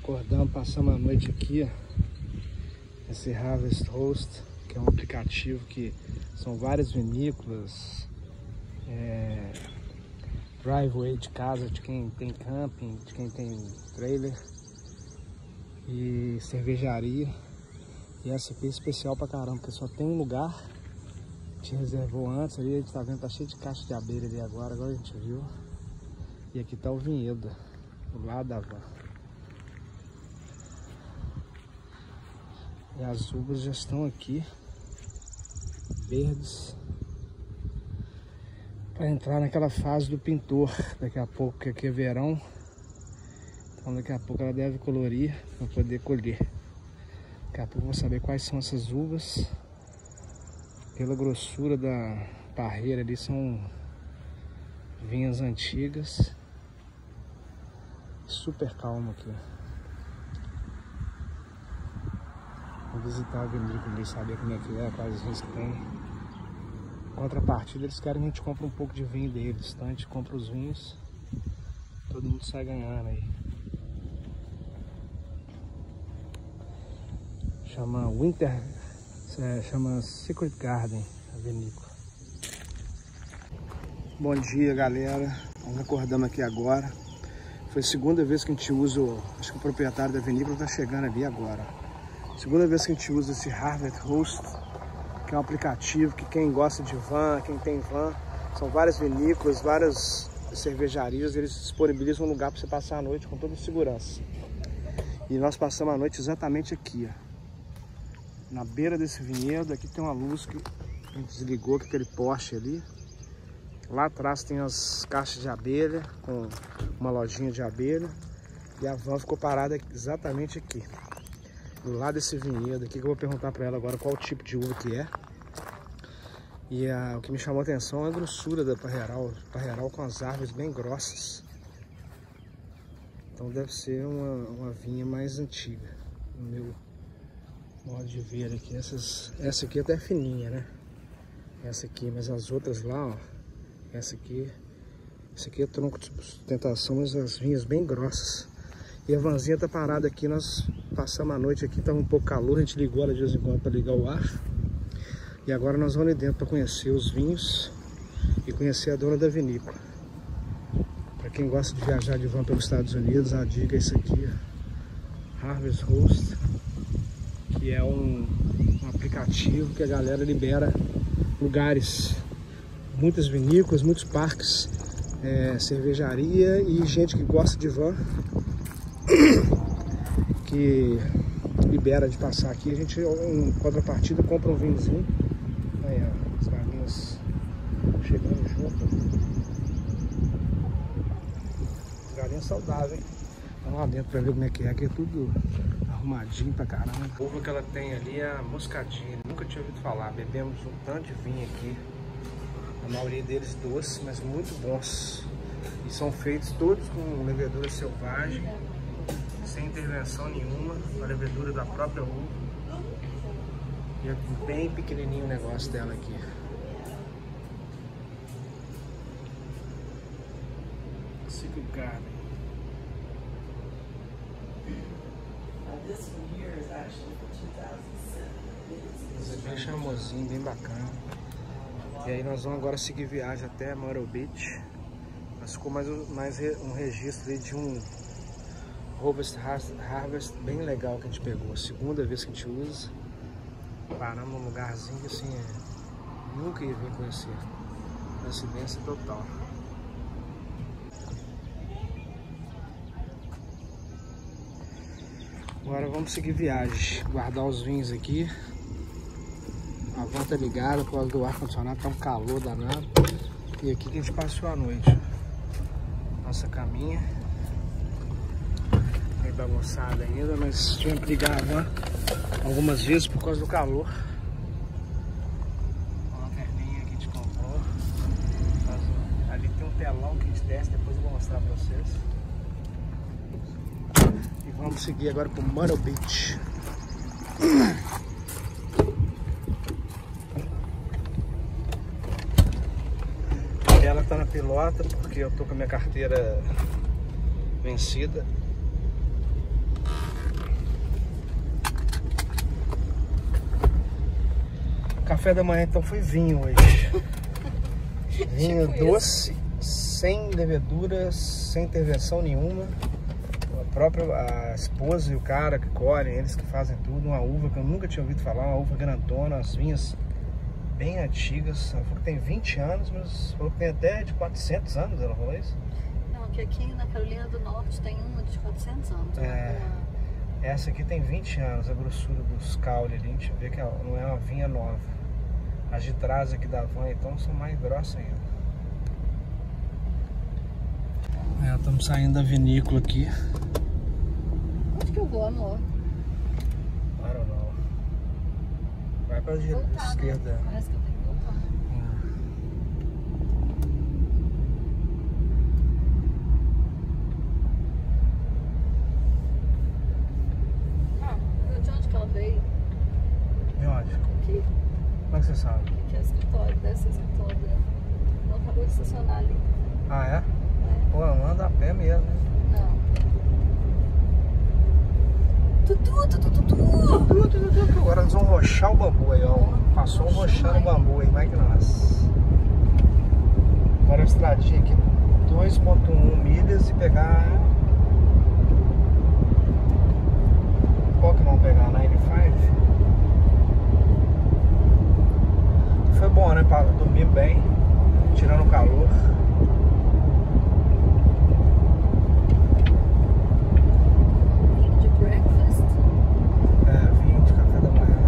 Acordamos, passamos a noite aqui, ó, esse Harvest Host, que é um aplicativo que são várias vinícolas, driveway de casa de quem tem camping, de quem tem trailer e cervejaria. E essa aqui é especial pra caramba, porque só tem um lugar. A gente reservou antes, ali a gente tá vendo, tá cheio de caixa de abelha ali agora a gente viu. E aqui tá o vinhedo, do lado da van. E as uvas já estão aqui, verdes, para entrar naquela fase do pintor daqui a pouco, que aqui é verão. Então daqui a pouco ela deve colorir para poder colher. Daqui a pouco eu vou saber quais são essas uvas. Pela grossura da parreira ali, são vinhas antigas. Super calmo aqui. Vou visitar a vinícola e saber como é que é, quais vinhos que tem. Em contrapartida, eles querem que a gente compre um pouco de vinho deles, então a gente compra os vinhos, todo mundo sai ganhando aí. Chama chama Secret Garden, a vinícola. Bom dia, galera. Nós acordamos aqui agora. Foi a segunda vez que a gente usa, acho que o proprietário da vinícola está chegando ali agora. Segunda vez que a gente usa esse Harvest Host, que é um aplicativo que quem gosta de van, quem tem van, são várias vinícolas, várias cervejarias, eles disponibilizam um lugar para você passar a noite com toda segurança. E nós passamos a noite exatamente aqui, ó, na beira desse vinhedo. Aqui tem uma luz que a gente desligou, que é aquele poste ali. Lá atrás tem as caixas de abelha, com uma lojinha de abelha. E a van ficou parada exatamente aqui, do lado desse vinhedo aqui, que eu vou perguntar para ela agora qual tipo de uva que é. E o que me chamou a atenção é a grossura da parreiral com as árvores bem grossas. Então deve ser uma vinha mais antiga, no meu modo de ver aqui. Essa aqui até é fininha, né? Essa aqui, mas as outras lá, ó, essa aqui é tronco de sustentação, mas as vinhas bem grossas. E a vanzinha tá parada aqui, nós passamos a noite aqui, tava um pouco calor, a gente ligou ela de vez em quando para ligar o ar. E agora nós vamos ali dentro para conhecer os vinhos e conhecer a dona da vinícola. Para quem gosta de viajar de van pelos Estados Unidos, a dica é isso aqui, ó, Harvest Host, que é um aplicativo que a galera libera lugares, muitas vinícolas, muitos parques, cervejaria e gente que gosta de van, que libera de passar aqui. A gente, em contrapartida, compra um vinhozinho. Aí, ó, as galinhas chegando junto. Galinha saudável, hein? Vamos lá dentro pra ver como é que é. Aqui é tudo arrumadinho pra caramba. A uva que ela tem ali é a moscadinha. Nunca tinha ouvido falar. Bebemos um tanto de vinho aqui. A maioria deles doces, mas muito bons. E são feitos todos com levedura selvagem, sem intervenção nenhuma, a levedura da própria uva. E é bem pequenininho o negócio dela aqui. Secret Garden. Mas é bem charmosinho, bem bacana. E aí nós vamos agora seguir viagem até Myrtle Beach. Mas ficou mais um registro aí de um Harvest bem legal que a gente pegou. Segunda vez que a gente usa. Paramos num lugarzinho que assim, nunca ia vir conhecer. Coincidência total. Agora vamos seguir viagem. Guardar os vinhos aqui. A van tá ligada por causa do ar-condicionado, tá um calor danado. E aqui que a gente passou a noite. Nossa caminha. Meio bagunçada ainda, mas tivemos que ligar a van algumas vezes por causa do calor. Uma lanterninha que a gente comprou. Ali tem um telão que a gente desce, depois eu vou mostrar pra vocês. E vamos seguir agora pro Myrtle Beach. Ela tá na pilota porque eu tô com a minha carteira vencida. café da manhã então foi vinho hoje. Vinho Tipo doce, sem levedura, sem intervenção nenhuma. A esposa e o cara que colhem, eles que fazem tudo. Uma uva que eu nunca tinha ouvido falar, uma uva grandona, as vinhas bem antigas. Ela falou que tem 20 anos, mas falou que tem até de 400 anos, ela falou isso? Não, que aqui na Carolina do Norte tem uma de 400 anos. Essa aqui tem 20 anos, a grossura dos caules ali, a gente vê que não é uma vinha nova. As de trás aqui da van então são mais grossas ainda. Estamos saindo da vinícola aqui. Onde que eu vou, amor? I don't know. Vai pra esquerda. Né? Parece que eu tenho que voltar. De onde que ela veio? De onde? Aqui. Como é que você sabe? Aqui é o escritório, deve ser o escritório dela. Ela acabou de estacionar ali. Ah, é? Pô, ela anda a pé mesmo, né? Não. Tutu. Agora nós vamos rochar o bambu aí, ó. Passou um rochando o bambu aí, mais que nós. Agora a estradinha aqui, 2,1 milhas e pegar... Qual que vamos pegar? 95? Foi bom, né? Pra dormir bem, tirando o calor. Vinho de café da manhã.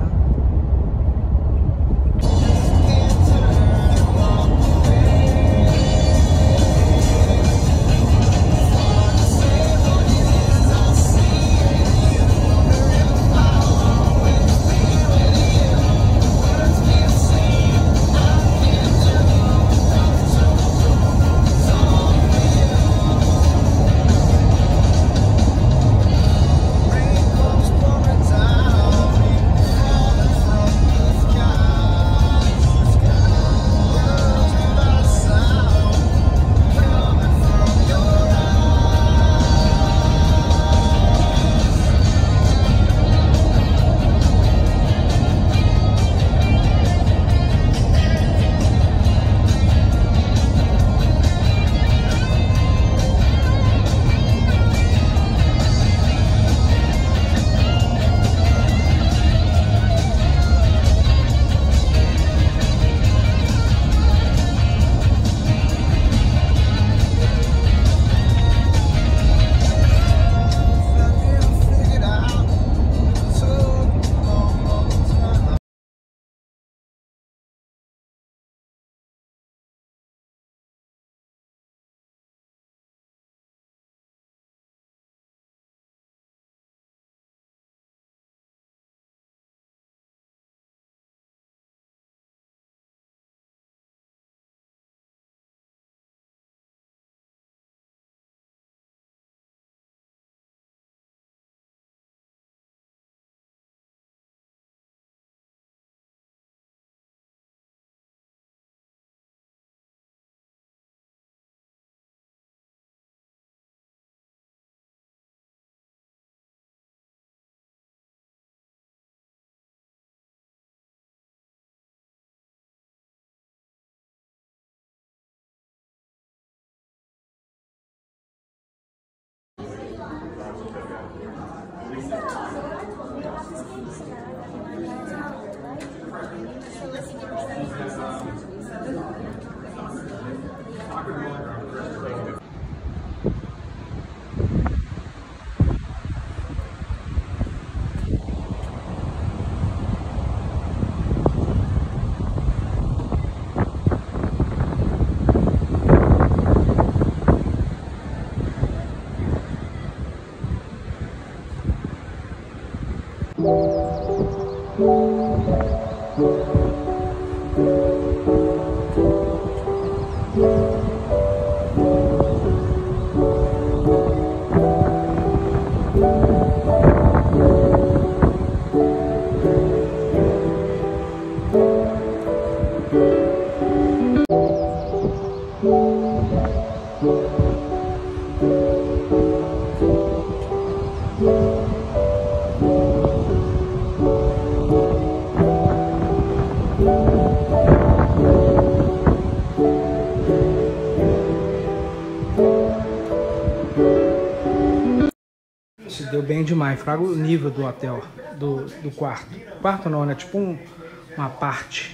Se deu bem demais. Fraga o nível do hotel, do quarto. Quarto não, né? Tipo uma parte.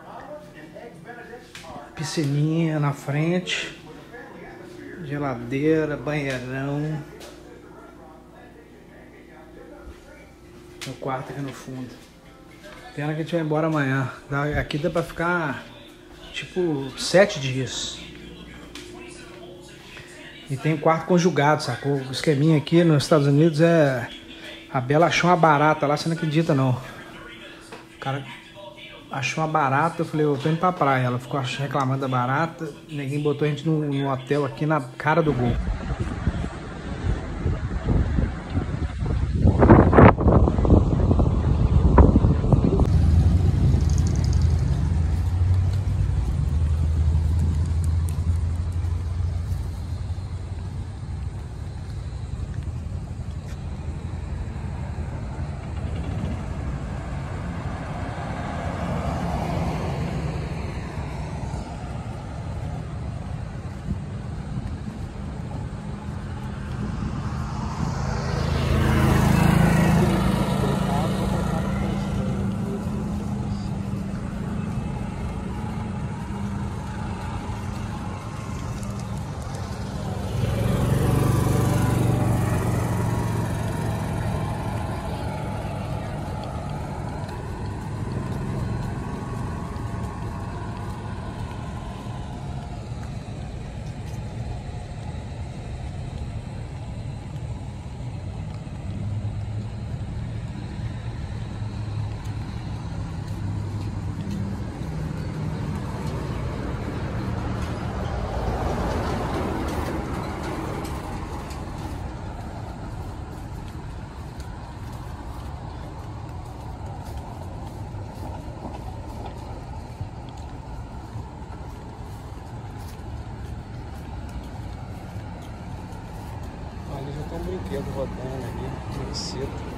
Piscininha na frente. Geladeira, banheirão. O quarto aqui no fundo. Pena que a gente vai embora amanhã. Aqui dá pra ficar tipo 7 dias. E tem quarto conjugado, sacou? O esqueminha aqui nos Estados Unidos é... A Bela achou uma barata lá, você não acredita não. O cara achou uma barata, eu falei, eu tô indo pra praia. Ela ficou reclamando da barata. Ninguém botou a gente num hotel aqui na cara do gol. Ali já tem um brinquedo rodando ali, bem cedo.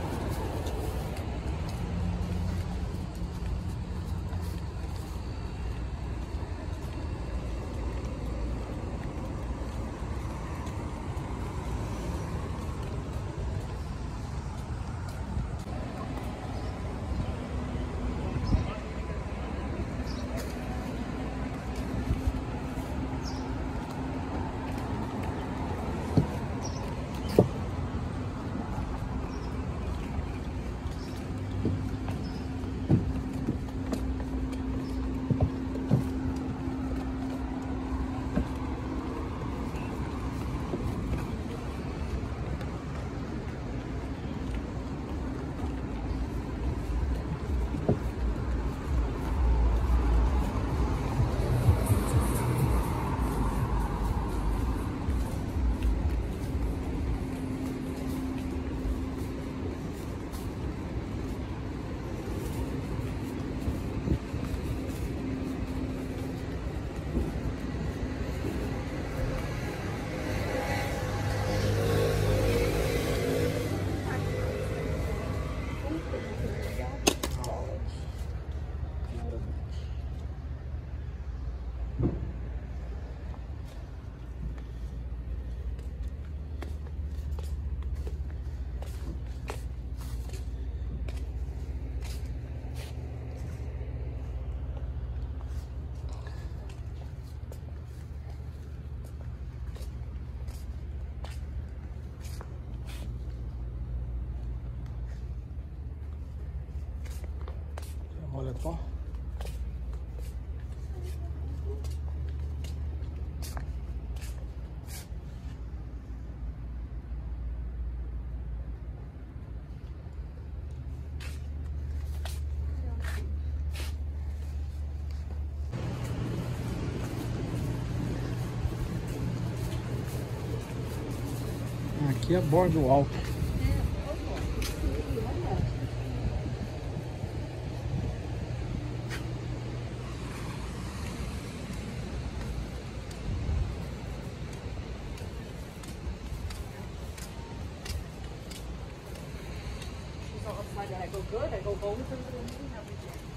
Moletom. Aqui é boardwalk. I go good, I go bonus, and then